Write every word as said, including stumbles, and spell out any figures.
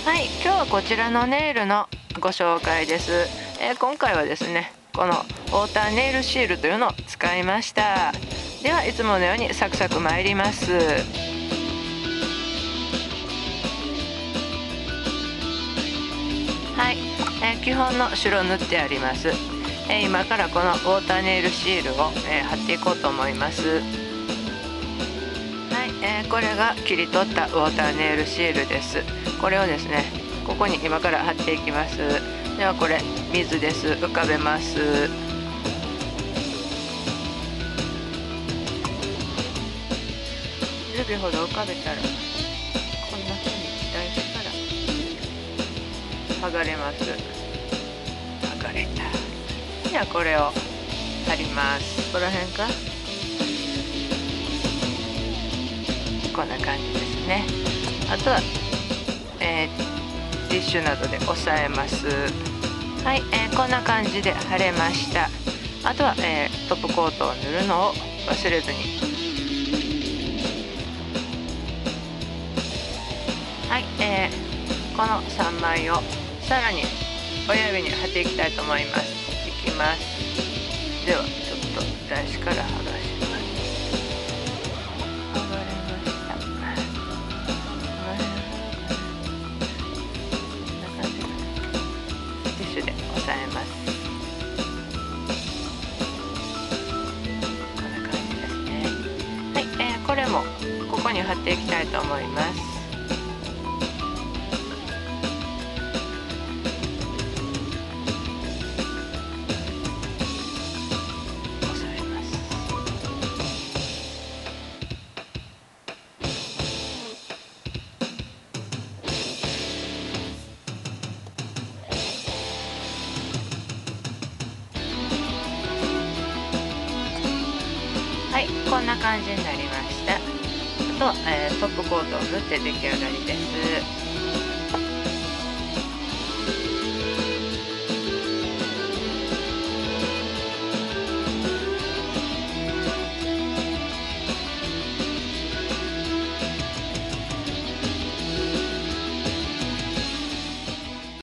はい、今日はこちらのネイルのご紹介です。えー、今回はですね、このウォーターネイルシールというのを使いました。ではいつものようにサクサク参ります。はい、えー、基本の白塗ってあります。えー、今からこのウォーターネイルシールを、えー、貼っていこうと思います。はい、えー、これが切り取ったウォーターネイルシールです。これをですね、ここに今から貼っていきます。ではこれ水です。浮かべます。じゅうびょうほど浮かべたらこんな風に台紙から剥がれます。剥がれた。じゃあこれを貼ります。この辺か、こんな感じですね。あとは、えー、ティッシュなどで押さえます。はい、えー、こんな感じで貼れました。あとは、えー、トップコートを塗るのを忘れずに。はい、えー、このさんまいをさらに親指に貼っていきたいと思います。いきます。ではちょっと台紙から剥がします。剥がれました。こんな感じでティッシュで押さえます。こんな感じですね。はい、えー、これもここに貼っていきたいと思います。はい、こんな感じになりました。あと、えー、トップコートを塗って出来上がりです。